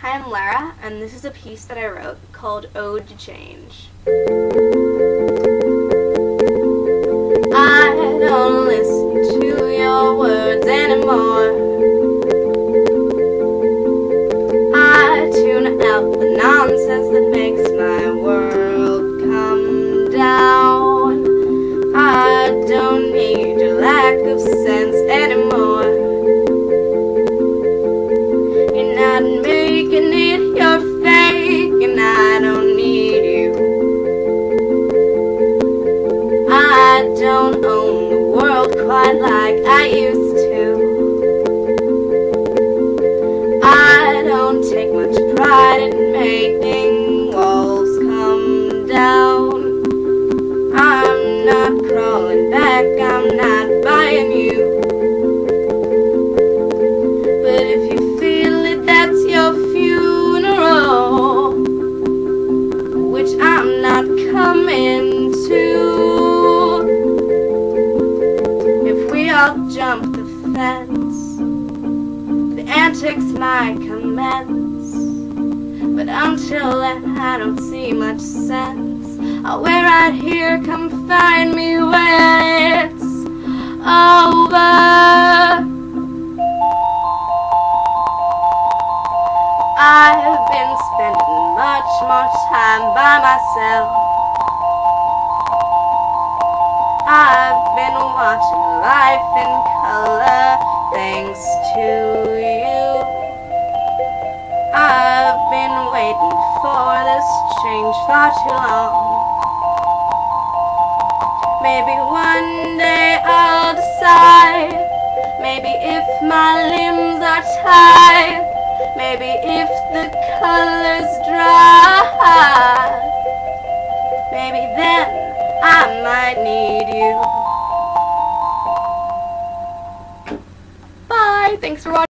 Hi, I'm Lara, and this is a piece that I wrote called Ode to Change. I don't listen to your words anymore. I tune out the nonsense that makes my world come down. I don't need your lack of sense anymore. You're not making it, you're fake, and I don't need you. I don't own the world quite like I used to. I don't take much pride in making walls come down. I'm not crawling back, I'm not buying you. But if you feel it, that's your funeral, which I'm not coming to. If we all jump the fence, the antics might commence, but until then I don't see much sense. I'll wait right here, come find me when it's over. I've been spending much more time by myself. I've been watching life in color thanks to you. I've been waiting for this change far too long. Maybe one day I'll decide. Maybe if my limbs are tied. Maybe if the colors dry. Maybe then I might need you. Bye. Thanks for watching.